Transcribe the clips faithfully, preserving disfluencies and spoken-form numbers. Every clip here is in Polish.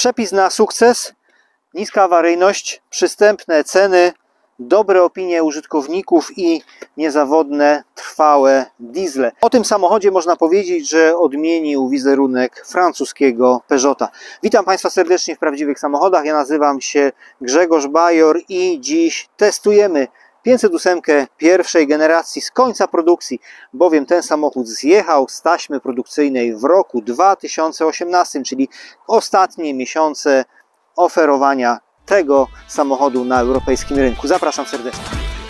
Przepis na sukces, niska awaryjność, przystępne ceny, dobre opinie użytkowników i niezawodne, trwałe diesle. O tym samochodzie można powiedzieć, że odmienił wizerunek francuskiego Peugeota. Witam Państwa serdecznie w Prawdziwych Samochodach. Ja nazywam się Grzegorz Bajor i dziś testujemy pięćset osiem pierwszej generacji z końca produkcji, bowiem ten samochód zjechał z taśmy produkcyjnej w roku dwa tysiące osiemnastym, czyli ostatnie miesiące oferowania tego samochodu na europejskim rynku. Zapraszam serdecznie.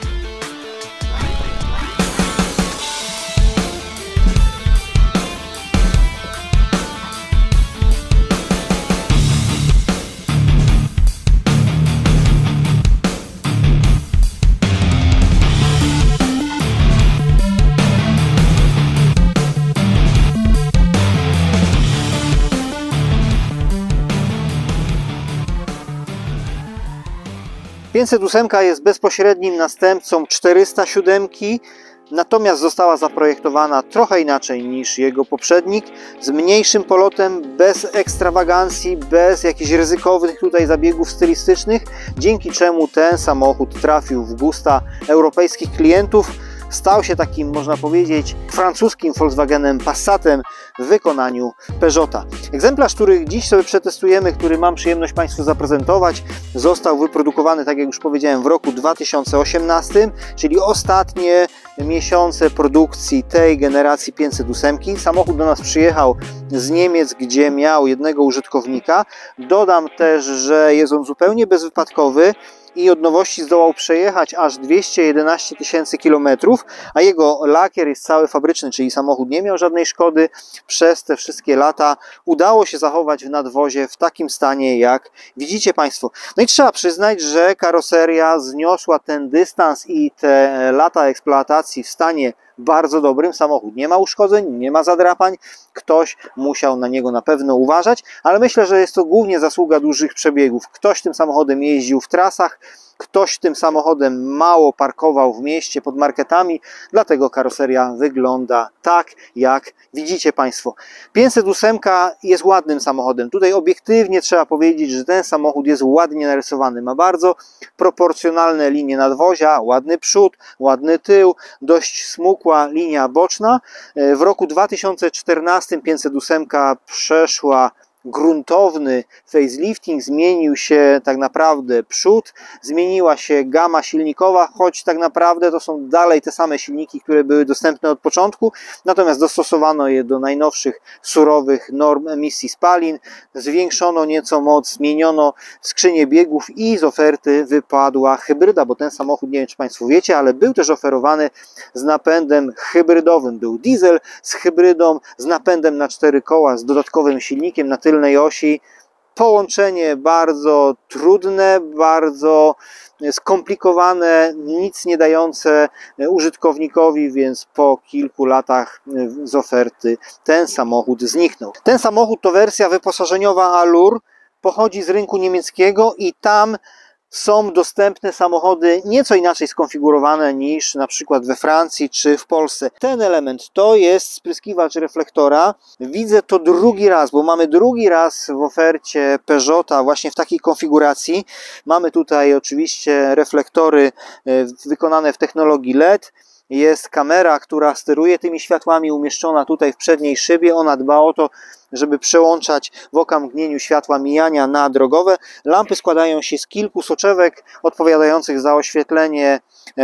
pięćset osiem jest bezpośrednim następcą czterysta siedem, natomiast została zaprojektowana trochę inaczej niż jego poprzednik, z mniejszym polotem, bez ekstrawagancji, bez jakichś ryzykownych tutaj zabiegów stylistycznych, dzięki czemu ten samochód trafił w gusta europejskich klientów. Stał się takim, można powiedzieć, francuskim Volkswagenem Passatem w wykonaniu Peugeota. Egzemplarz, który dziś sobie przetestujemy, który mam przyjemność Państwu zaprezentować, został wyprodukowany, tak jak już powiedziałem, w roku dwa tysiące osiemnastym, czyli ostatnie miesiące produkcji tej generacji pięćset osiem. Samochód do nas przyjechał z Niemiec, gdzie miał jednego użytkownika. Dodam też, że jest on zupełnie bezwypadkowy i od nowości zdołał przejechać aż dwieście jedenaście tysięcy kilometrów, a jego lakier jest cały fabryczny, czyli samochód nie miał żadnej szkody. Przez te wszystkie lata udało się zachować w nadwozie w takim stanie, jak widzicie Państwo. No i trzeba przyznać, że karoseria zniosła ten dystans i te lata eksploatacji w stanie bardzo dobrym. Samochód nie ma uszkodzeń, nie ma zadrapań, ktoś musiał na niego na pewno uważać, ale myślę, że jest to głównie zasługa dużych przebiegów. Ktoś tym samochodem jeździł w trasach, ktoś tym samochodem mało parkował w mieście pod marketami, dlatego karoseria wygląda tak, jak widzicie Państwo. pięćset osiem jest ładnym samochodem. Tutaj obiektywnie trzeba powiedzieć, że ten samochód jest ładnie narysowany. Ma bardzo proporcjonalne linie nadwozia, ładny przód, ładny tył, dość smukła linia boczna. W roku dwa tysiące czternastym pięćset osiem przeszła gruntowny facelifting, zmienił się tak naprawdę przód, zmieniła się gama silnikowa, choć tak naprawdę to są dalej te same silniki, które były dostępne od początku, natomiast dostosowano je do najnowszych surowych norm emisji spalin, zwiększono nieco moc, zmieniono skrzynię biegów i z oferty wypadła hybryda, bo ten samochód, nie wiem czy Państwo wiecie, ale był też oferowany z napędem hybrydowym. Był diesel z hybrydą, z napędem na cztery koła, z dodatkowym silnikiem na tylnej osi. Połączenie bardzo trudne, bardzo skomplikowane, nic nie dające użytkownikowi, więc po kilku latach z oferty ten samochód zniknął. Ten samochód to wersja wyposażeniowa Allure, pochodzi z rynku niemieckiego i tam są dostępne samochody nieco inaczej skonfigurowane niż na przykład we Francji czy w Polsce. Ten element to jest spryskiwacz reflektora. Widzę to drugi raz, bo mamy drugi raz w ofercie Peugeota właśnie w takiej konfiguracji. Mamy tutaj oczywiście reflektory wykonane w technologii L E D. Jest kamera, która steruje tymi światłami, umieszczona tutaj w przedniej szybie. Ona dba o to, żeby przełączać w okamgnieniu światła mijania na drogowe. Lampy składają się z kilku soczewek odpowiadających za oświetlenie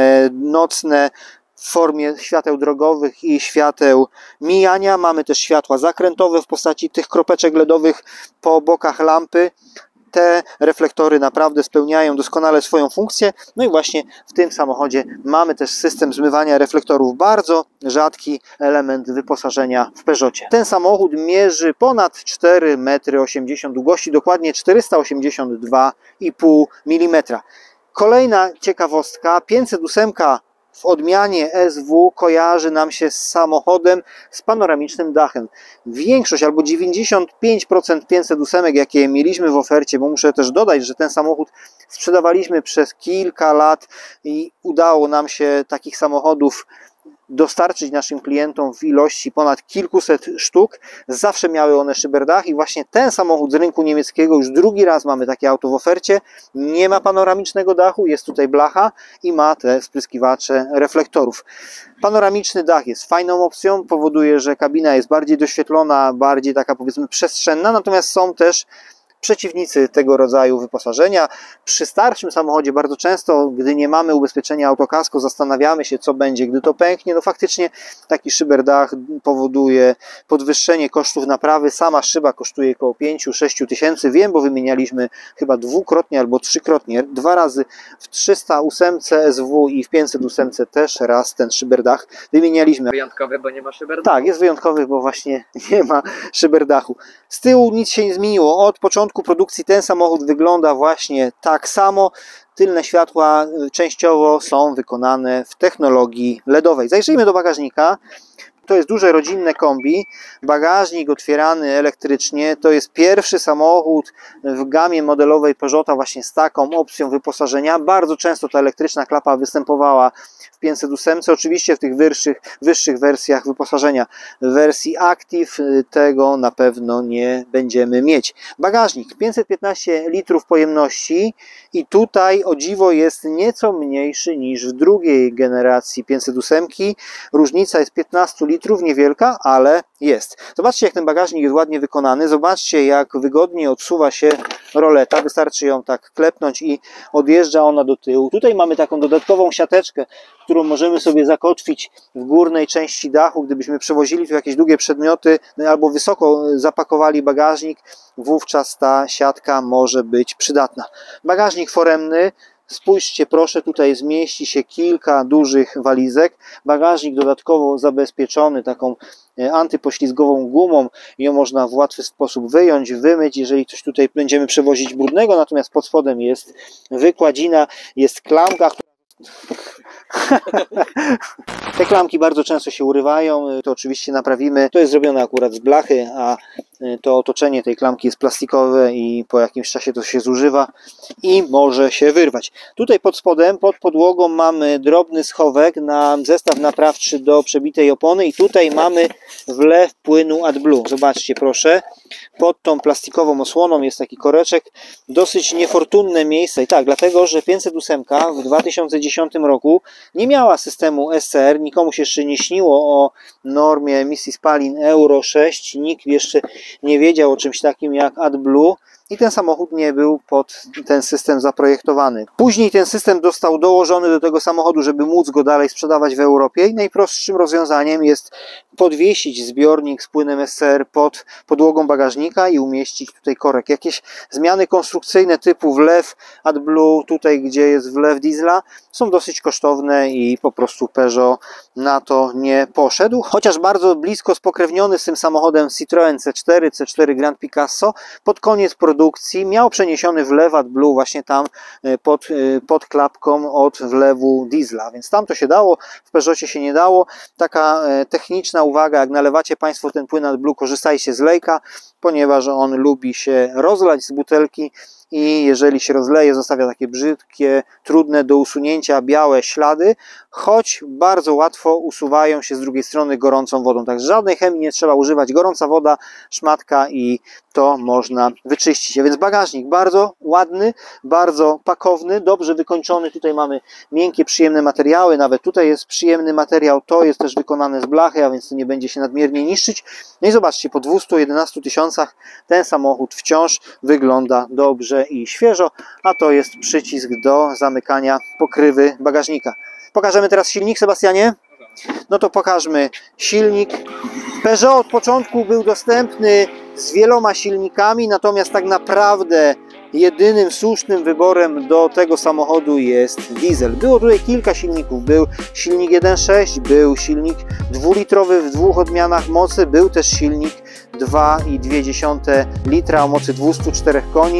nocne w formie świateł drogowych i świateł mijania. Mamy też światła zakrętowe w postaci tych kropeczek L E D owych po bokach lampy. Te reflektory naprawdę spełniają doskonale swoją funkcję. No i właśnie w tym samochodzie mamy też system zmywania reflektorów. Bardzo rzadki element wyposażenia w Peugeocie. Ten samochód mierzy ponad cztery metry osiemdziesiąt długości, dokładnie czterysta osiemdziesiąt dwa i pół milimetra. Kolejna ciekawostka, pięćset osiem w odmianie S W kojarzy nam się z samochodem z panoramicznym dachem. Większość albo dziewięćdziesiąt pięć procent pięćset osiem, jakie mieliśmy w ofercie, bo muszę też dodać, że ten samochód sprzedawaliśmy przez kilka lat i udało nam się takich samochodów dostarczyć naszym klientom w ilości ponad kilkuset sztuk. Zawsze miały one szyberdach i właśnie ten samochód z rynku niemieckiego, już drugi raz mamy takie auto w ofercie, nie ma panoramicznego dachu, jest tutaj blacha i ma te spryskiwacze reflektorów. Panoramiczny dach jest fajną opcją, powoduje, że kabina jest bardziej doświetlona, bardziej taka powiedzmy przestrzenna, natomiast są też przeciwnicy tego rodzaju wyposażenia. Przy starszym samochodzie bardzo często, gdy nie mamy ubezpieczenia autokasko, zastanawiamy się, co będzie, gdy to pęknie. No faktycznie taki szyberdach powoduje podwyższenie kosztów naprawy. Sama szyba kosztuje około pięć do sześciu tysięcy. Wiem, bo wymienialiśmy chyba dwukrotnie albo trzykrotnie, dwa razy w trzysta osiem S W i w pięćset osiem też raz ten szyberdach wymienialiśmy. Wyjątkowy, bo nie ma szyberdachu. Tak, jest wyjątkowy, bo właśnie nie ma szyberdachu. Z tyłu nic się nie zmieniło. Od początku produkcji ten samochód wygląda właśnie tak samo. Tylne światła częściowo są wykonane w technologii LEDowej. Zajrzyjmy do bagażnika. To jest duże rodzinne kombi, bagażnik otwierany elektrycznie, to jest pierwszy samochód w gamie modelowej Peugeota właśnie z taką opcją wyposażenia. Bardzo często ta elektryczna klapa występowała w pięćset osiem, oczywiście w tych wyższych, wyższych wersjach wyposażenia. W wersji Active tego na pewno nie będziemy mieć. Bagażnik pięćset piętnaście litrów pojemności i tutaj o dziwo jest nieco mniejszy niż w drugiej generacji pięćset osiem. Różnica jest piętnaście litrów, niewielka, ale jest. Zobaczcie, jak ten bagażnik jest ładnie wykonany. Zobaczcie, jak wygodnie odsuwa się roleta. Wystarczy ją tak klepnąć i odjeżdża ona do tyłu. Tutaj mamy taką dodatkową siateczkę, którą możemy sobie zakotwić w górnej części dachu, gdybyśmy przewozili tu jakieś długie przedmioty albo wysoko zapakowali bagażnik, wówczas ta siatka może być przydatna. Bagażnik foremny. Spójrzcie proszę, tutaj zmieści się kilka dużych walizek. Bagażnik dodatkowo zabezpieczony taką antypoślizgową gumą. Ją można w łatwy sposób wyjąć, wymyć, jeżeli coś tutaj będziemy przewozić brudnego. Natomiast pod spodem jest wykładzina, jest klamka. Te klamki bardzo często się urywają, to oczywiście naprawimy. To jest zrobione akurat z blachy, a to otoczenie tej klamki jest plastikowe i po jakimś czasie to się zużywa i może się wyrwać. Tutaj pod spodem, pod podłogą mamy drobny schowek na zestaw naprawczy do przebitej opony i tutaj mamy wlew płynu AdBlue. Zobaczcie proszę, pod tą plastikową osłoną jest taki koreczek, dosyć niefortunne miejsce i tak, dlatego, że pięćset osiem w dwa tysiące dziesiątym roku nie miała systemu S C R, nikomu się jeszcze nie śniło o normie emisji spalin Euro sześć, nikt jeszcze nie wiedział o czymś takim jak AdBlue i ten samochód nie był pod ten system zaprojektowany. Później ten system został dołożony do tego samochodu, żeby móc go dalej sprzedawać w Europie i najprostszym rozwiązaniem jest podwiesić zbiornik z płynem S C R pod podłogą bagażnika i umieścić tutaj korek. Jakieś zmiany konstrukcyjne typu wlew AdBlue, tutaj gdzie jest wlew diesla, są dosyć kosztowne i po prostu Peugeot na to nie poszedł. Chociaż bardzo blisko spokrewniony z tym samochodem Citroën C cztery, C cztery Grand Picasso, pod koniec produkcji miał przeniesiony wlew AdBlue właśnie tam pod, pod klapką od wlewu diesla, więc tam to się dało, w Peugeotie się nie dało. Taka techniczna uwaga, jak nalewacie Państwo ten płyn AdBlue, korzystajcie z lejka, ponieważ on lubi się rozlać z butelki i jeżeli się rozleje, zostawia takie brzydkie, trudne do usunięcia białe ślady, choć bardzo łatwo usuwają się z drugiej strony gorącą wodą. Także żadnej chemii nie trzeba używać, gorąca woda, szmatka i to można wyczyścić. A więc bagażnik bardzo ładny, bardzo pakowny, dobrze wykończony. Tutaj mamy miękkie, przyjemne materiały, nawet tutaj jest przyjemny materiał, to jest też wykonane z blachy, a więc to nie będzie się nadmiernie niszczyć. No i zobaczcie, po dwustu jedenastu tysiącach ten samochód wciąż wygląda dobrze i świeżo, a to jest przycisk do zamykania pokrywy bagażnika. Pokażemy teraz silnik, Sebastianie? No to pokażmy silnik. Peugeot od początku był dostępny z wieloma silnikami, natomiast tak naprawdę jedynym słusznym wyborem do tego samochodu jest diesel. Było tutaj kilka silników. Był silnik jeden przecinek sześć, był silnik dwulitrowy w dwóch odmianach mocy, był też silnik dwa i dwie dziesiąte litra o mocy dwustu czterech koni.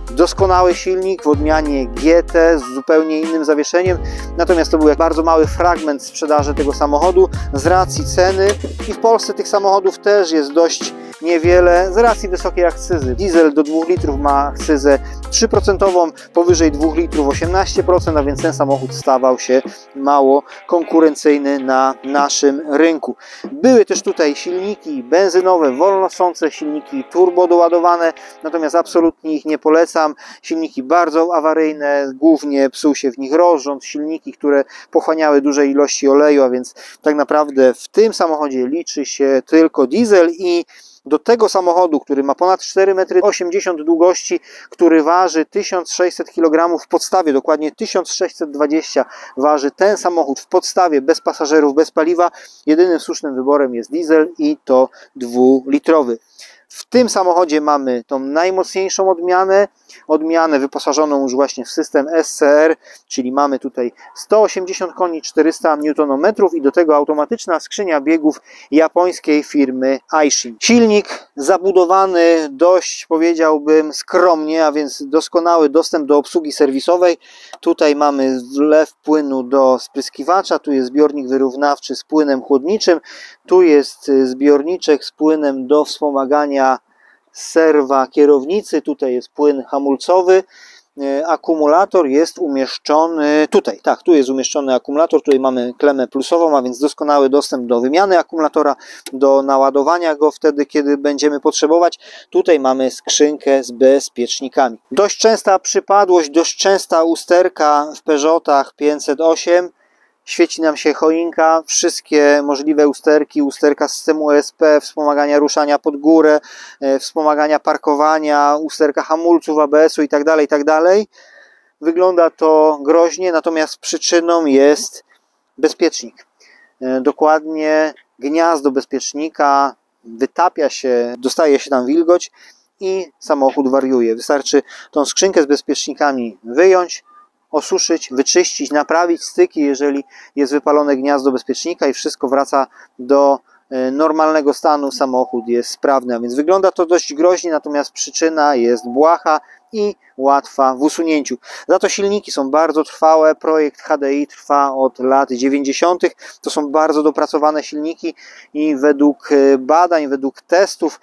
doskonały silnik w odmianie G T z zupełnie innym zawieszeniem, natomiast to był bardzo mały fragment sprzedaży tego samochodu z racji ceny i w Polsce tych samochodów też jest dość niewiele z racji wysokiej akcyzy. Diesel do dwóch litrów ma akcyzę trzy procent, powyżej dwóch litrów osiemnaście procent, a więc ten samochód stawał się mało konkurencyjny na naszym rynku. Były też tutaj silniki benzynowe, wolnosące, silniki turbo doładowane, natomiast absolutnie ich nie polecam. Silniki bardzo awaryjne, głównie psuł się w nich rozrząd, silniki, które pochłaniały duże ilości oleju, a więc tak naprawdę w tym samochodzie liczy się tylko diesel i do tego samochodu, który ma ponad cztery metry osiemdziesiąt długości, który waży tysiąc sześćset kilogramów w podstawie, dokładnie tysiąc sześćset dwadzieścia waży ten samochód w podstawie, bez pasażerów, bez paliwa, jedynym słusznym wyborem jest diesel i to dwulitrowy. W tym samochodzie mamy tą najmocniejszą odmianę, odmianę wyposażoną już właśnie w system S C R, czyli mamy tutaj sto osiemdziesiąt koni, czterysta niutonometrów i do tego automatyczna skrzynia biegów japońskiej firmy Aishin. Silnik zabudowany dość, powiedziałbym, skromnie, a więc doskonały dostęp do obsługi serwisowej. Tutaj mamy wlew płynu do spryskiwacza, tu jest zbiornik wyrównawczy z płynem chłodniczym, tu jest zbiorniczek z płynem do wspomagania serwa kierownicy, tutaj jest płyn hamulcowy, akumulator jest umieszczony tutaj, tak, tu jest umieszczony akumulator, tutaj mamy klemę plusową, a więc doskonały dostęp do wymiany akumulatora, do naładowania go wtedy, kiedy będziemy potrzebować. Tutaj mamy skrzynkę z bezpiecznikami. Dość częsta przypadłość, dość częsta usterka w Peugeotach pięćset osiem. Świeci nam się choinka, wszystkie możliwe usterki, usterka systemu E S P, wspomagania ruszania pod górę, wspomagania parkowania, usterka hamulców, A B S-u itd., itd. Wygląda to groźnie, natomiast przyczyną jest bezpiecznik. Dokładnie gniazdo bezpiecznika wytapia się, dostaje się tam wilgoć i samochód wariuje. Wystarczy tą skrzynkę z bezpiecznikami wyjąć, osuszyć, wyczyścić, naprawić styki, jeżeli jest wypalone gniazdo bezpiecznika i wszystko wraca do normalnego stanu, samochód jest sprawny, a więc wygląda to dość groźnie, natomiast przyczyna jest błaha i łatwa w usunięciu. Za to silniki są bardzo trwałe, projekt H D I trwa od lat dziewięćdziesiątych. To są bardzo dopracowane silniki i według badań, według testów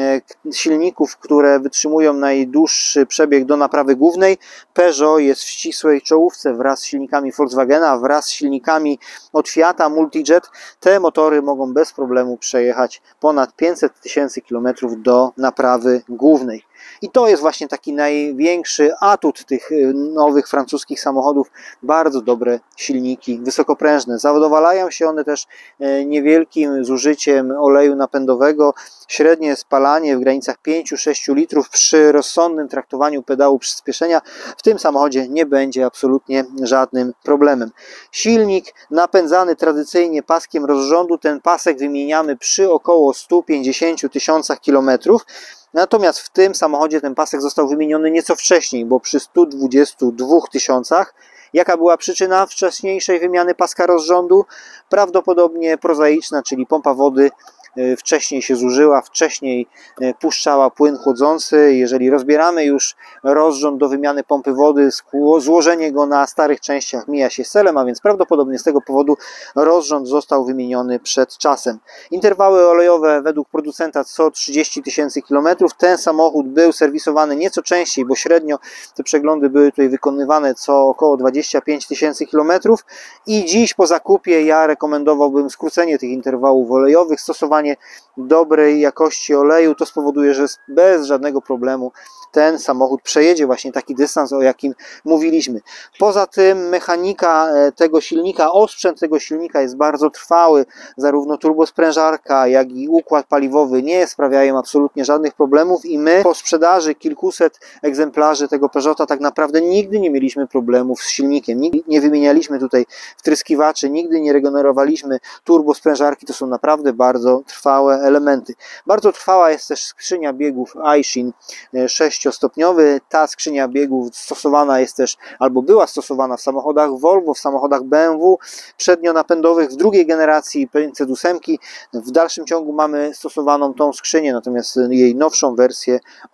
silników, które wytrzymują najdłuższy przebieg do naprawy głównej, Peugeot jest w ścisłej czołówce wraz z silnikami Volkswagena, wraz z silnikami od Fiata Multijet. Te motory mogą bez problemu przejechać ponad pięćset tysięcy kilometrów do naprawy głównej. I to jest właśnie taki największy atut tych nowych francuskich samochodów. Bardzo dobre silniki, wysokoprężne. Zadowalają się one też niewielkim zużyciem oleju napędowego. Średnie spalanie w granicach pięć do sześciu litrów przy rozsądnym traktowaniu pedału przyspieszenia w tym samochodzie nie będzie absolutnie żadnym problemem. Silnik napędzany tradycyjnie paskiem rozrządu. Ten pasek wymieniamy przy około stu pięćdziesięciu tysiącach kilometrów. Natomiast w tym samochodzie ten pasek został wymieniony nieco wcześniej, bo przy stu dwudziestu dwóch tysiącach. Jaka była przyczyna wcześniejszej wymiany paska rozrządu? Prawdopodobnie prozaiczna, czyli pompa wody wcześniej się zużyła, wcześniej puszczała płyn chłodzący. Jeżeli rozbieramy już rozrząd do wymiany pompy wody, złożenie go na starych częściach mija się z celem, a więc prawdopodobnie z tego powodu rozrząd został wymieniony przed czasem. Interwały olejowe według producenta co trzydzieści tysięcy kilometrów. Ten samochód był serwisowany nieco częściej, bo średnio te przeglądy były tutaj wykonywane co około dwadzieścia pięć tysięcy kilometrów i dziś po zakupie ja rekomendowałbym skrócenie tych interwałów olejowych, stosowanie dobrej jakości oleju. To spowoduje, że bez żadnego problemu ten samochód przejedzie właśnie taki dystans, o jakim mówiliśmy. Poza tym mechanika tego silnika, osprzęt tego silnika jest bardzo trwały. Zarówno turbosprężarka, jak i układ paliwowy nie sprawiają absolutnie żadnych problemów i my po sprzedaży kilkuset egzemplarzy tego Peugeota tak naprawdę nigdy nie mieliśmy problemów z silnikiem. Nigdy nie wymienialiśmy tutaj wtryskiwaczy, nigdy nie regenerowaliśmy turbosprężarki. To są naprawdę bardzo trwałe elementy. Bardzo trwała jest też skrzynia biegów Aishin sześciostopniowy. Ta skrzynia biegów stosowana jest też, albo była stosowana w samochodach Volvo, w samochodach B M W przednionapędowych w drugiej generacji pięćset osiem. W dalszym ciągu mamy stosowaną tą skrzynię, natomiast jej nowszą wersję o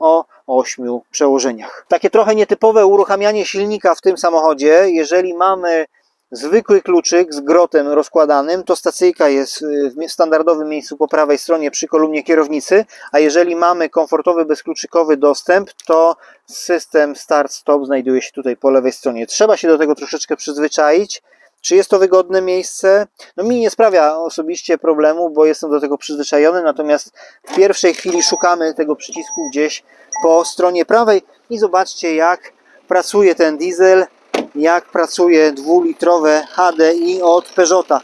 ośmiu przełożeniach. Takie trochę nietypowe uruchamianie silnika w tym samochodzie. Jeżeli mamy zwykły kluczyk z grotem rozkładanym, to stacyjka jest w standardowym miejscu po prawej stronie przy kolumnie kierownicy, a jeżeli mamy komfortowy bezkluczykowy dostęp, to system start-stop znajduje się tutaj po lewej stronie. Trzeba się do tego troszeczkę przyzwyczaić. Czy jest to wygodne miejsce? No mi nie sprawia osobiście problemu, bo jestem do tego przyzwyczajony, natomiast w pierwszej chwili szukamy tego przycisku gdzieś po stronie prawej i zobaczcie, jak pracuje ten diesel, jak pracuje dwulitrowe H D I od Peugeota.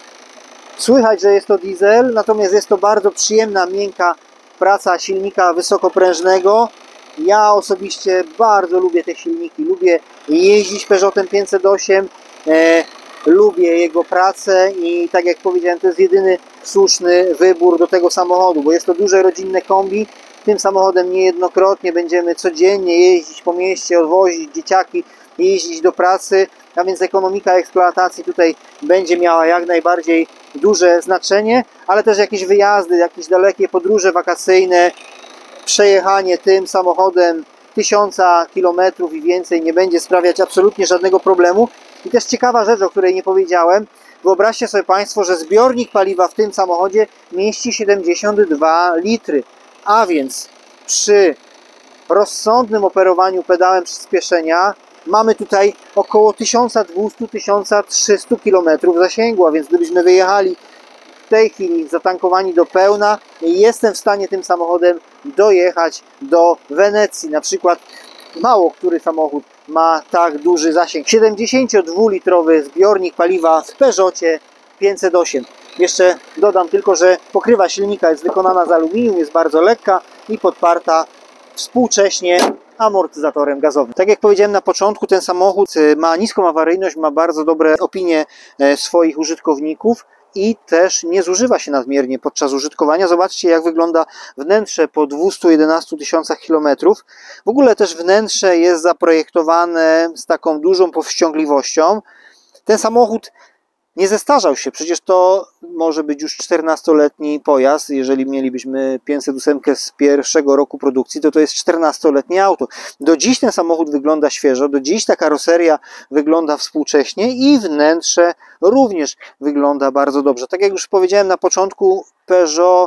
Słychać, że jest to diesel, natomiast jest to bardzo przyjemna, miękka praca silnika wysokoprężnego. Ja osobiście bardzo lubię te silniki, lubię jeździć Peugeotem pięćset osiem, e, lubię jego pracę i tak jak powiedziałem, to jest jedyny słuszny wybór do tego samochodu, bo jest to duże rodzinne kombi. Tym samochodem niejednokrotnie będziemy codziennie jeździć po mieście, odwozić dzieciaki, jeździć do pracy, a więc ekonomika eksploatacji tutaj będzie miała jak najbardziej duże znaczenie, ale też jakieś wyjazdy, jakieś dalekie podróże wakacyjne, przejechanie tym samochodem tysiąca kilometrów i więcej nie będzie sprawiać absolutnie żadnego problemu. I też ciekawa rzecz, o której nie powiedziałem, wyobraźcie sobie Państwo, że zbiornik paliwa w tym samochodzie mieści siedemdziesiąt dwa litry, a więc przy rozsądnym operowaniu pedałem przyspieszenia mamy tutaj około tysiąc dwieście do tysiąc trzysta kilometrów zasięgu, a więc gdybyśmy wyjechali w tej chwili zatankowani do pełna, jestem w stanie tym samochodem dojechać do Wenecji. Na przykład mało który samochód ma tak duży zasięg. siedemdziesięciodwulitrowy zbiornik paliwa w Peugeocie pięćset osiem. Jeszcze dodam tylko, że pokrywa silnika jest wykonana z aluminium, jest bardzo lekka i podparta współcześnie amortyzatorem gazowym. Tak jak powiedziałem na początku, ten samochód ma niską awaryjność, ma bardzo dobre opinie swoich użytkowników i też nie zużywa się nadmiernie podczas użytkowania. Zobaczcie, jak wygląda wnętrze po dwustu jedenastu tysiącach kilometrów. W ogóle też wnętrze jest zaprojektowane z taką dużą powściągliwością. Ten samochód nie zestarzał się, przecież to może być już czternastoletni pojazd. Jeżeli mielibyśmy pięćset osiem z pierwszego roku produkcji, to to jest czternastoletnie auto. Do dziś ten samochód wygląda świeżo, do dziś ta karoseria wygląda współcześnie i wnętrze również wygląda bardzo dobrze. Tak jak już powiedziałem na początku, Peugeot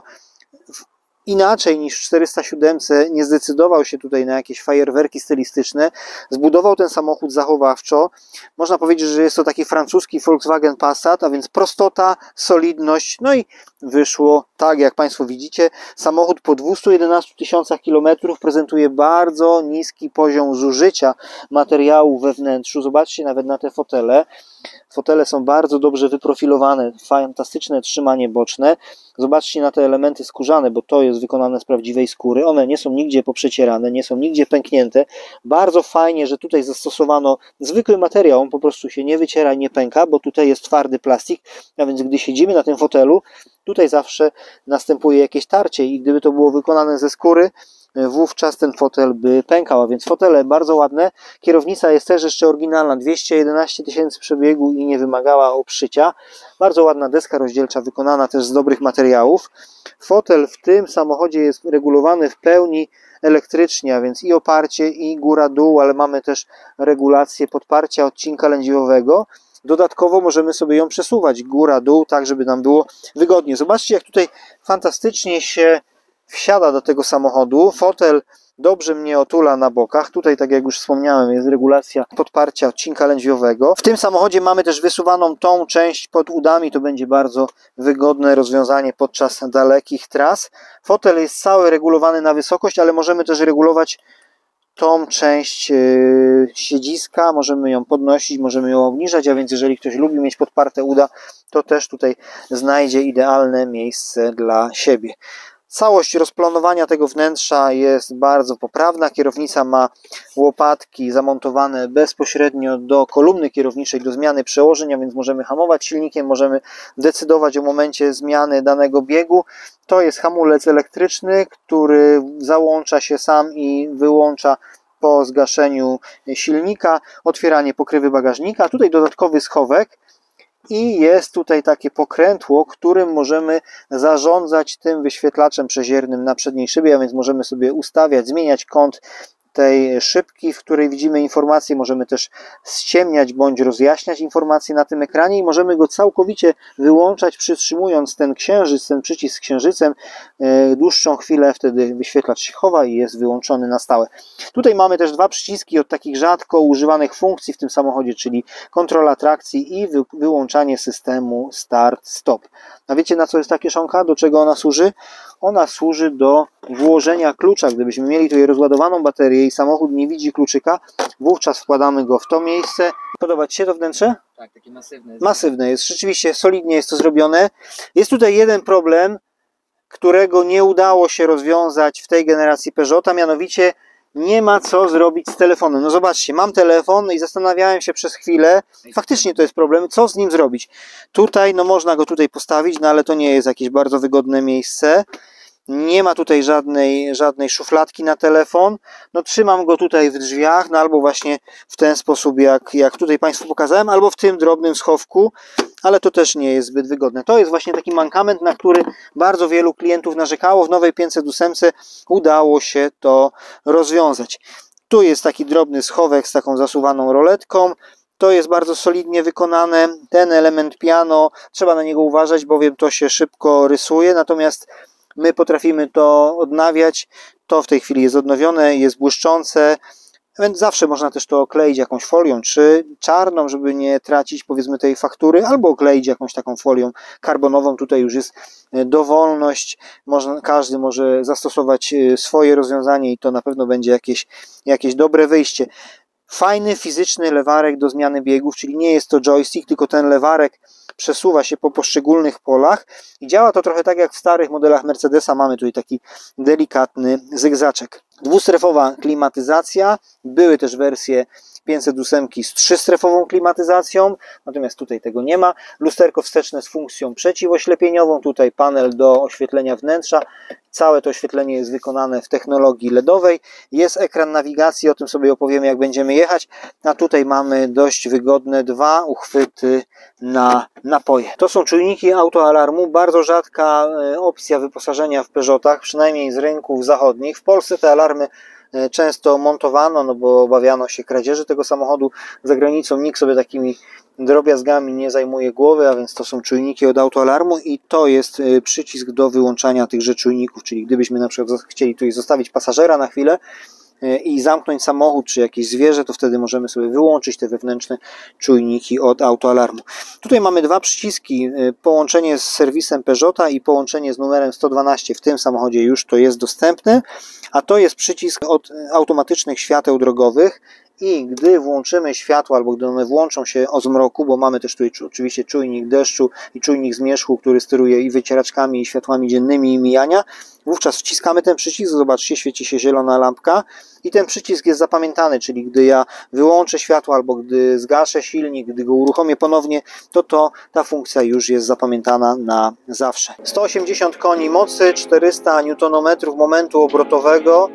inaczej niż w czterysta siedem nie zdecydował się tutaj na jakieś fajerwerki stylistyczne. Zbudował ten samochód zachowawczo. Można powiedzieć, że jest to taki francuski Volkswagen Passat, a więc prostota, solidność. No i wyszło tak, jak Państwo widzicie. Samochód po dwustu jedenastu tysiącach kilometrów prezentuje bardzo niski poziom zużycia materiału we wnętrzu. Zobaczcie nawet na te fotele. Fotele są bardzo dobrze wyprofilowane, fantastyczne trzymanie boczne. Zobaczcie na te elementy skórzane, bo to jest wykonane z prawdziwej skóry. One nie są nigdzie poprzecierane, nie są nigdzie pęknięte. Bardzo fajnie, że tutaj zastosowano zwykły materiał, on po prostu się nie wyciera i nie pęka, bo tutaj jest twardy plastik, a więc gdy siedzimy na tym fotelu, tutaj zawsze następuje jakieś tarcie i gdyby to było wykonane ze skóry, wówczas ten fotel by pękał, a więc fotele bardzo ładne. Kierownica jest też jeszcze oryginalna, dwieście jedenaście tysięcy przebiegu i nie wymagała obszycia. Bardzo ładna deska rozdzielcza, wykonana też z dobrych materiałów. Fotel w tym samochodzie jest regulowany w pełni elektrycznie, a więc i oparcie, i góra-dół, ale mamy też regulację podparcia odcinka lędźwiowego. Dodatkowo możemy sobie ją przesuwać góra-dół, tak żeby nam było wygodnie. Zobaczcie, jak tutaj fantastycznie się wsiada do tego samochodu. Fotel dobrze mnie otula na bokach. Tutaj, tak jak już wspomniałem, jest regulacja podparcia odcinka lędźwiowego. W tym samochodzie mamy też wysuwaną tą część pod udami. To będzie bardzo wygodne rozwiązanie podczas dalekich tras. Fotel jest cały regulowany na wysokość, ale możemy też regulować tą część yy, siedziska. Możemy ją podnosić, możemy ją obniżać, a więc jeżeli ktoś lubi mieć podparte uda, to też tutaj znajdzie idealne miejsce dla siebie. Całość rozplanowania tego wnętrza jest bardzo poprawna. Kierownica ma łopatki zamontowane bezpośrednio do kolumny kierowniczej do zmiany przełożeń, a więc możemy hamować silnikiem, możemy decydować o momencie zmiany danego biegu. To jest hamulec elektryczny, który załącza się sam i wyłącza po zgaszeniu silnika. Otwieranie pokrywy bagażnika. Tutaj dodatkowy schowek. i jest tutaj takie pokrętło, którym możemy zarządzać tym wyświetlaczem przeziernym na przedniej szybie, a więc możemy sobie ustawiać, zmieniać kąt tej szybki, w której widzimy informacje, możemy też ściemniać bądź rozjaśniać informacje na tym ekranie i możemy go całkowicie wyłączać, przytrzymując ten księżyc, ten przycisk z księżycem dłuższą chwilę, wtedy wyświetlacz się chowa i jest wyłączony na stałe. Tutaj mamy też dwa przyciski od takich rzadko używanych funkcji w tym samochodzie, czyli kontrola trakcji i wyłączanie systemu start-stop. A wiecie, na co jest ta kieszonka? Do czego ona służy? Ona służy do włożenia klucza. Gdybyśmy mieli tutaj rozładowaną baterię i samochód nie widzi kluczyka, wówczas wkładamy go w to miejsce. Podoba Ci się to wnętrze? Tak, takie masywne jest. Masywne jest, rzeczywiście solidnie jest to zrobione. Jest tutaj jeden problem, którego nie udało się rozwiązać w tej generacji Peugeota, mianowicie nie ma co zrobić z telefonem. No zobaczcie, mam telefon i zastanawiałem się przez chwilę, faktycznie to jest problem, co z nim zrobić. Tutaj, no można go tutaj postawić, no ale to nie jest jakieś bardzo wygodne miejsce. Nie ma tutaj żadnej, żadnej szufladki na telefon. No trzymam go tutaj w drzwiach, no albo właśnie w ten sposób, jak, jak tutaj Państwu pokazałem, albo w tym drobnym schowku, ale to też nie jest zbyt wygodne. To jest właśnie taki mankament, na który bardzo wielu klientów narzekało. W nowej pięćset osiem udało się to rozwiązać. Tu jest taki drobny schowek z taką zasuwaną roletką. To jest bardzo solidnie wykonane. Ten element piano, trzeba na niego uważać, bowiem to się szybko rysuje, natomiast my potrafimy to odnawiać. To w tej chwili jest odnowione, jest błyszczące, więc zawsze można też to okleić jakąś folią, czy czarną, żeby nie tracić powiedzmy tej faktury, albo okleić jakąś taką folią karbonową. Tutaj już jest dowolność, można, każdy może zastosować swoje rozwiązanie i to na pewno będzie jakieś, jakieś dobre wyjście. Fajny fizyczny lewarek do zmiany biegów, czyli nie jest to joystick, tylko ten lewarek przesuwa się po poszczególnych polach i działa to trochę tak jak w starych modelach Mercedesa. Mamy tutaj taki delikatny zygzaczek. Dwustrefowa klimatyzacja, były też wersje pięćset osiem z trzystrefową klimatyzacją, natomiast tutaj tego nie ma. Lusterko wsteczne z funkcją przeciwoślepieniową, tutaj panel do oświetlenia wnętrza. Całe to oświetlenie jest wykonane w technologii ledowej. Jest ekran nawigacji, o tym sobie opowiemy, jak będziemy jechać. A tutaj mamy dość wygodne dwa uchwyty na napoje. To są czujniki autoalarmu, bardzo rzadka opcja wyposażenia w Peugeotach, przynajmniej z rynków zachodnich. W Polsce te alarmy często montowano, no bo obawiano się kradzieży tego samochodu. Za granicą nikt sobie takimi drobiazgami nie zajmuje głowy, a więc to są czujniki od autoalarmu i to jest przycisk do wyłączania tychże czujników, czyli gdybyśmy na przykład chcieli tutaj zostawić pasażera na chwilę i zamknąć samochód czy jakieś zwierzę, to wtedy możemy sobie wyłączyć te wewnętrzne czujniki od autoalarmu. Tutaj mamy dwa przyciski, połączenie z serwisem Peugeota i połączenie z numerem sto dwanaście. W tym samochodzie już to jest dostępne, a to jest przycisk od automatycznych świateł drogowych. I gdy włączymy światło, albo gdy one włączą się o zmroku, bo mamy też tutaj oczywiście czujnik deszczu i czujnik zmierzchu, który steruje i wycieraczkami, i światłami dziennymi, i mijania, wówczas wciskamy ten przycisk, zobaczcie, świeci się zielona lampka i ten przycisk jest zapamiętany, czyli gdy ja wyłączę światło, albo gdy zgaszę silnik, gdy go uruchomię ponownie, to, to ta funkcja już jest zapamiętana na zawsze. sto osiemdziesiąt koni mocy, czterysta niutonometrów momentu obrotowego.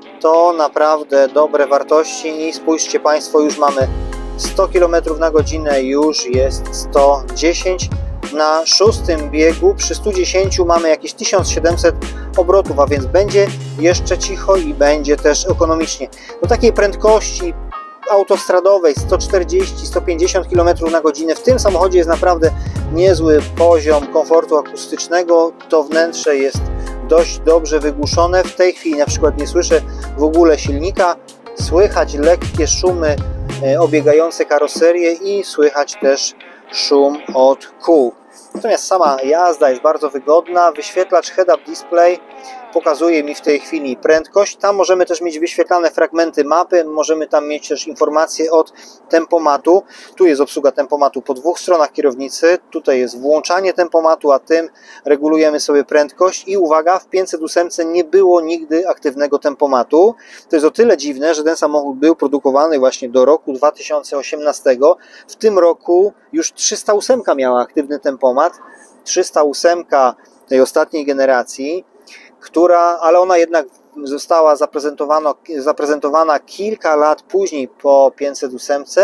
To naprawdę dobre wartości i spójrzcie Państwo, już mamy sto kilometrów na godzinę, już jest sto dziesięć. Na szóstym biegu przy stu dziesięciu mamy jakieś tysiąc siedemset obrotów, a więc będzie jeszcze cicho i będzie też ekonomicznie. Do takiej prędkości autostradowej sto czterdzieści do stu pięćdziesięciu kilometrów na godzinę w tym samochodzie jest naprawdę niezły poziom komfortu akustycznego. To wnętrze jest dość dobrze wygłuszone. W tej chwili na przykład nie słyszę w ogóle silnika. Słychać lekkie szumy obiegające karoserię i słychać też szum od kół. Natomiast sama jazda jest bardzo wygodna. Wyświetlacz head-up display pokazuje mi w tej chwili prędkość. Tam możemy też mieć wyświetlane fragmenty mapy, możemy tam mieć też informacje od tempomatu. Tu jest obsługa tempomatu po dwóch stronach kierownicy. Tutaj jest włączanie tempomatu, a tym regulujemy sobie prędkość. I uwaga, w pięćset osiem nie było nigdy aktywnego tempomatu. To jest o tyle dziwne, że ten samochód był produkowany właśnie do roku dwa tysiące osiemnastego. W tym roku już trzysta osiem miała aktywny tempomat. trzysta osiem tej ostatniej generacji, która, ale ona jednak została zaprezentowana, zaprezentowana kilka lat później po pięćset osiem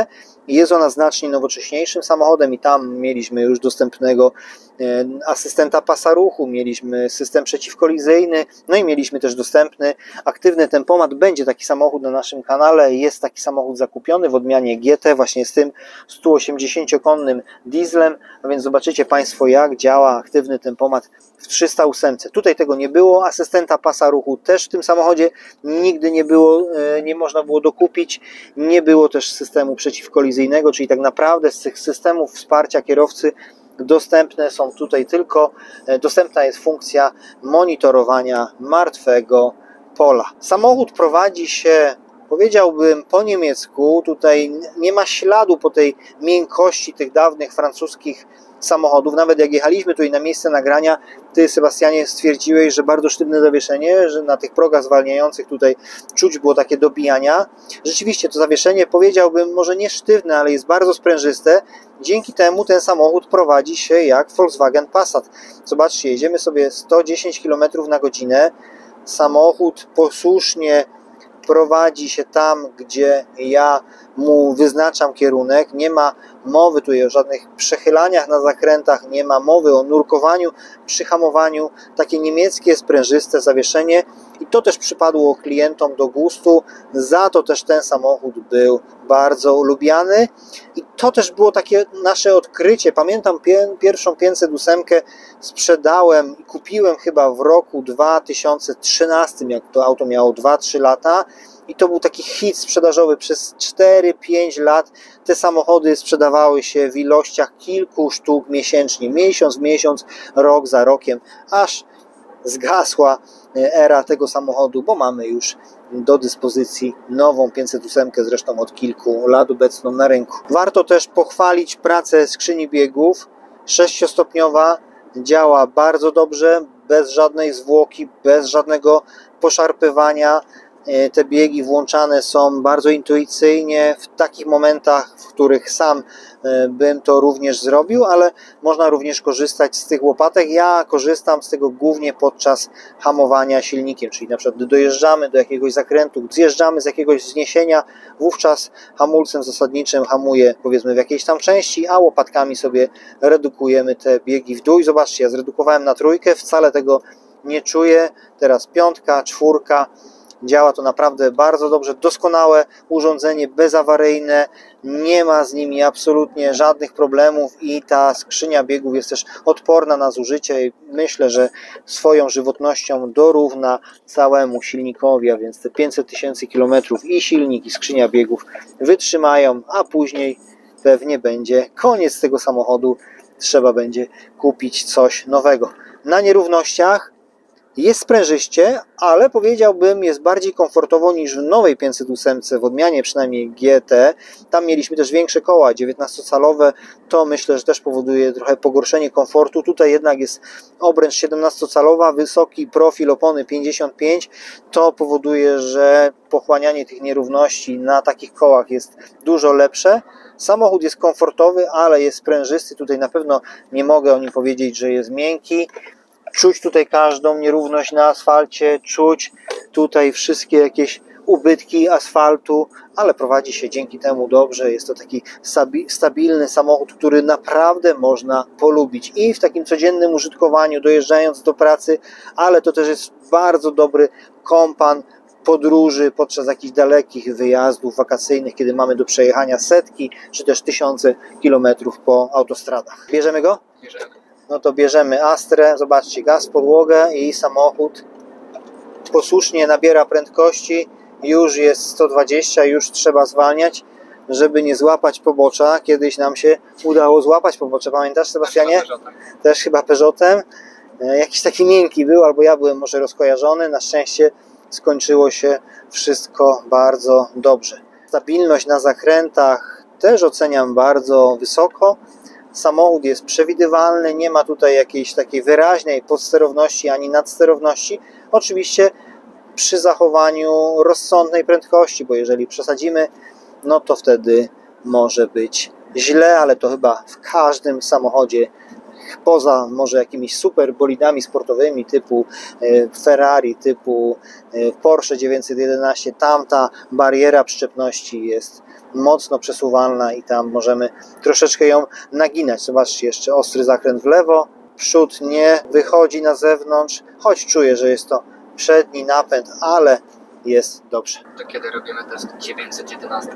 Jest ona znacznie nowocześniejszym samochodem i tam mieliśmy już dostępnego asystenta pasa ruchu, mieliśmy system przeciwkolizyjny, no i mieliśmy też dostępny aktywny tempomat. Będzie taki samochód na naszym kanale, jest taki samochód zakupiony w odmianie G T właśnie z tym sto osiemdziesięciokonnym dieslem, a więc zobaczycie Państwo, jak działa aktywny tempomat w trzysta osiem. Tutaj tego nie było, asystenta pasa ruchu też w tym samochodzie nigdy nie było, nie można było dokupić, nie było też systemu przeciwkolizyjnego, czyli tak naprawdę z tych systemów wsparcia kierowcy dostępne są tutaj tylko, dostępna jest funkcja monitorowania martwego pola. Samochód prowadzi się, powiedziałbym, po niemiecku. Tutaj nie ma śladu po tej miękkości tych dawnych francuskich samochodów. Nawet jak jechaliśmy tutaj na miejsce nagrania, Ty, Sebastianie, stwierdziłeś, że bardzo sztywne zawieszenie, że na tych progach zwalniających tutaj czuć było takie dobijania. Rzeczywiście to zawieszenie, powiedziałbym, może nie sztywne, ale jest bardzo sprężyste. Dzięki temu ten samochód prowadzi się jak Volkswagen Passat. Zobaczcie, jedziemy sobie sto dziesięć kilometrów na godzinę. Samochód posłusznie prowadzi się tam, gdzie ja mu wyznaczam kierunek. Nie ma mowy tutaj o żadnych przechylaniach na zakrętach, nie ma mowy o nurkowaniu przy hamowaniu. Takie niemieckie, sprężyste zawieszenie i to też przypadło klientom do gustu. Za to też ten samochód był bardzo lubiany i to też było takie nasze odkrycie. Pamiętam pierwszą pięćset osiem sprzedałem i kupiłem chyba w roku dwa tysiące trzynastym, jak to auto miało dwa trzy lata. I to był taki hit sprzedażowy. Przez cztery pięć lat te samochody sprzedawały się w ilościach kilku sztuk miesięcznie. Miesiąc w miesiąc, rok za rokiem, aż zgasła era tego samochodu, bo mamy już do dyspozycji nową pięćset osiem, zresztą od kilku lat obecną na rynku. Warto też pochwalić pracę skrzyni biegów. Sześciostopniowa, działa bardzo dobrze, bez żadnej zwłoki, bez żadnego poszarpywania. Te biegi włączane są bardzo intuicyjnie w takich momentach, w których sam bym to również zrobił, ale można również korzystać z tych łopatek. Ja korzystam z tego głównie podczas hamowania silnikiem, czyli na przykład dojeżdżamy do jakiegoś zakrętu, zjeżdżamy z jakiegoś wzniesienia, wówczas hamulcem zasadniczym hamuję, powiedzmy, w jakiejś tam części, a łopatkami sobie redukujemy te biegi w dół. I zobaczcie, ja zredukowałem na trójkę, wcale tego nie czuję. Teraz piątka, czwórka. Działa to naprawdę bardzo dobrze, doskonałe urządzenie, bezawaryjne, nie ma z nimi absolutnie żadnych problemów i ta skrzynia biegów jest też odporna na zużycie i myślę, że swoją żywotnością dorówna całemu silnikowi, a więc te pięćset tysięcy kilometrów i silnik, i skrzynia biegów wytrzymają, a później pewnie będzie koniec tego samochodu, trzeba będzie kupić coś nowego. Na nierównościach jest sprężyście, ale powiedziałbym, jest bardziej komfortowo niż w nowej pięćset osiem, w odmianie przynajmniej G T. Tam mieliśmy też większe koła, dziewiętnastocalowe, to myślę, że też powoduje trochę pogorszenie komfortu. Tutaj jednak jest obręcz siedemnastocalowa, wysoki profil opony pięćdziesiąt pięć, to powoduje, że pochłanianie tych nierówności na takich kołach jest dużo lepsze. Samochód jest komfortowy, ale jest sprężysty, tutaj na pewno nie mogę o nim powiedzieć, że jest miękki. Czuć tutaj każdą nierówność na asfalcie, czuć tutaj wszystkie jakieś ubytki asfaltu, ale prowadzi się dzięki temu dobrze. Jest to taki stabilny samochód, który naprawdę można polubić i w takim codziennym użytkowaniu, dojeżdżając do pracy, ale to też jest bardzo dobry kompan podróży podczas jakichś dalekich wyjazdów wakacyjnych, kiedy mamy do przejechania setki czy też tysiące kilometrów po autostradach. Bierzemy go? Bierzemy. No to bierzemy Astrę, zobaczcie, gaz w podłogę i samochód posłusznie nabiera prędkości, już jest sto dwadzieścia, już trzeba zwalniać, żeby nie złapać pobocza. Kiedyś nam się udało złapać pobocze, pamiętasz, Sebastianie? Też chyba Peugeotem. Jakiś taki miękki był, albo ja byłem może rozkojarzony, na szczęście skończyło się wszystko bardzo dobrze. Stabilność na zakrętach też oceniam bardzo wysoko. Samochód jest przewidywalny, nie ma tutaj jakiejś takiej wyraźnej podsterowności ani nadsterowności. Oczywiście przy zachowaniu rozsądnej prędkości, bo jeżeli przesadzimy, no to wtedy może być źle, ale to chyba w każdym samochodzie poza może jakimiś super bolidami sportowymi typu Ferrari, typu Porsche dziewięćset jedenaście, tamta bariera przyczepności jest mocno przesuwalna i tam możemy troszeczkę ją naginać. Zobaczcie, jeszcze ostry zakręt w lewo, przód nie wychodzi na zewnątrz, choć czuję, że jest to przedni napęd, ale jest dobrze. To kiedy robimy test dziewięćset jedenaście?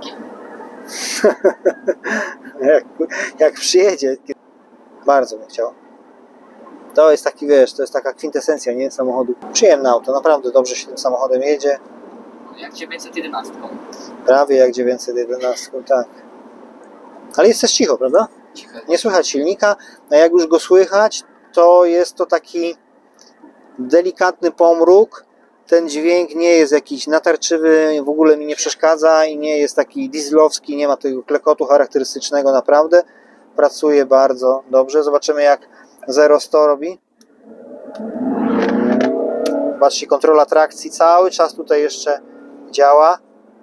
jak, jak przyjedzie, bardzo bym chciał. To jest taki, wiesz, to jest taka kwintesencja, nie, samochodu. Przyjemne auto, naprawdę dobrze się tym samochodem jedzie. Jak dziewięćset jedenaście. Prawie jak dziewięćset jedenaście, tak. Ale jest też cicho, prawda? Cicho. Nie słychać silnika, a jak już go słychać, to jest to taki delikatny pomruk. Ten dźwięk nie jest jakiś natarczywy, w ogóle mi nie przeszkadza i nie jest taki dieslowski, nie ma tego klekotu charakterystycznego, naprawdę. Pracuje bardzo dobrze. Zobaczymy, jak zero sto robi. Zobaczcie, kontrola trakcji cały czas tutaj jeszcze działa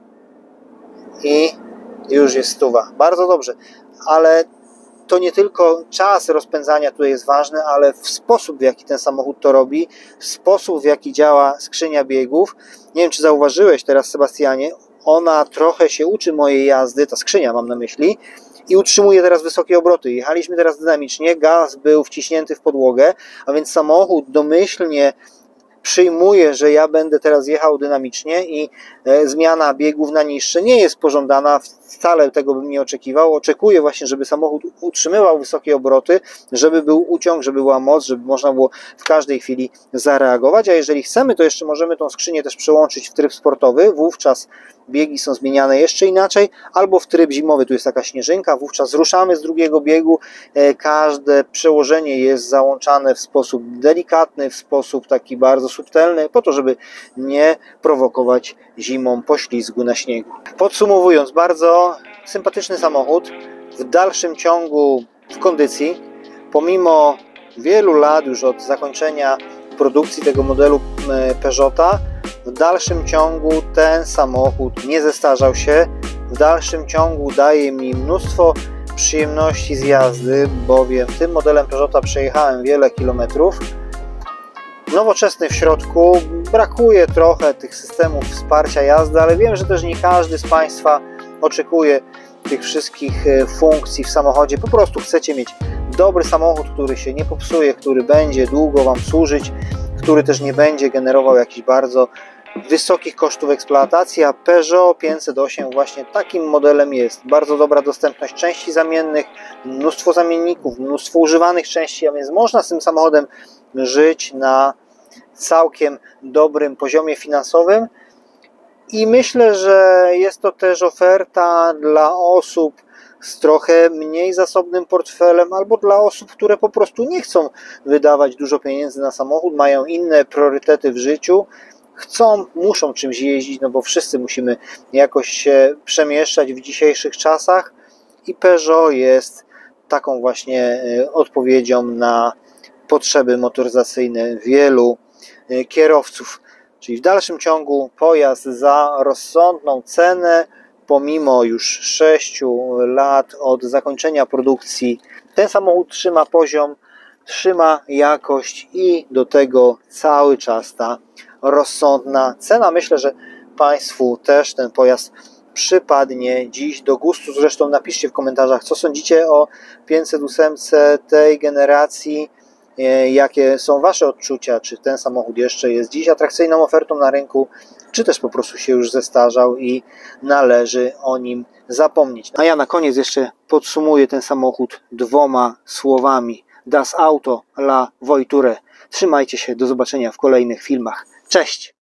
i już jest stuwa. Bardzo dobrze, ale to nie tylko czas rozpędzania tutaj jest ważny, ale w sposób, w jaki ten samochód to robi, sposób, w jaki działa skrzynia biegów. Nie wiem, czy zauważyłeś teraz, Sebastianie, ona trochę się uczy mojej jazdy, ta skrzynia mam na myśli, i utrzymuje teraz wysokie obroty. Jechaliśmy teraz dynamicznie, gaz był wciśnięty w podłogę, a więc samochód domyślnie przyjmuje, że ja będę teraz jechał dynamicznie i e, zmiana biegów na niższe nie jest pożądana, wcale tego bym nie oczekiwał. Oczekuję właśnie, żeby samochód utrzymywał wysokie obroty, żeby był uciąg, żeby była moc, żeby można było w każdej chwili zareagować, a jeżeli chcemy, to jeszcze możemy tą skrzynię też przełączyć w tryb sportowy, wówczas biegi są zmieniane jeszcze inaczej, albo w tryb zimowy, tu jest taka śnieżynka, wówczas ruszamy z drugiego biegu, każde przełożenie jest załączane w sposób delikatny, w sposób taki bardzo subtelny, po to, żeby nie prowokować zimą poślizgu na śniegu. Podsumowując, bardzo sympatyczny samochód, w dalszym ciągu w kondycji, pomimo wielu lat już od zakończenia produkcji tego modelu Peugeota, w dalszym ciągu ten samochód nie zestarzał się, w dalszym ciągu daje mi mnóstwo przyjemności z jazdy, bowiem tym modelem Peugeota przejechałem wiele kilometrów. Nowoczesny w środku, brakuje trochę tych systemów wsparcia jazdy, ale wiem, że też nie każdy z Państwa oczekuje tych wszystkich funkcji w samochodzie. Po prostu chcecie mieć dobry samochód, który się nie popsuje, który będzie długo Wam służyć, który też nie będzie generował jakichś bardzo wysokich kosztów eksploatacji, a Peugeot pięćset osiem właśnie takim modelem jest. Bardzo dobra dostępność części zamiennych, mnóstwo zamienników, mnóstwo używanych części, a więc można z tym samochodem żyć na całkiem dobrym poziomie finansowym i myślę, że jest to też oferta dla osób z trochę mniej zasobnym portfelem albo dla osób, które po prostu nie chcą wydawać dużo pieniędzy na samochód, mają inne priorytety w życiu, chcą, muszą czymś jeździć, no bo wszyscy musimy jakoś się przemieszczać w dzisiejszych czasach i Peugeot jest taką właśnie odpowiedzią na potrzeby motoryzacyjne wielu kierowców. Czyli w dalszym ciągu pojazd za rozsądną cenę, pomimo już sześciu lat od zakończenia produkcji, ten samochód trzyma poziom, trzyma jakość i do tego cały czas ta rozsądna cena. Myślę, że Państwu też ten pojazd przypadnie dziś do gustu. Zresztą napiszcie w komentarzach, co sądzicie o pięćset osiem tej generacji, jakie są Wasze odczucia, czy ten samochód jeszcze jest dziś atrakcyjną ofertą na rynku, czy też po prostu się już zestarzał i należy o nim zapomnieć. A ja na koniec jeszcze podsumuję ten samochód dwoma słowami. Das Auto la Voiture. Trzymajcie się, do zobaczenia w kolejnych filmach. Cześć!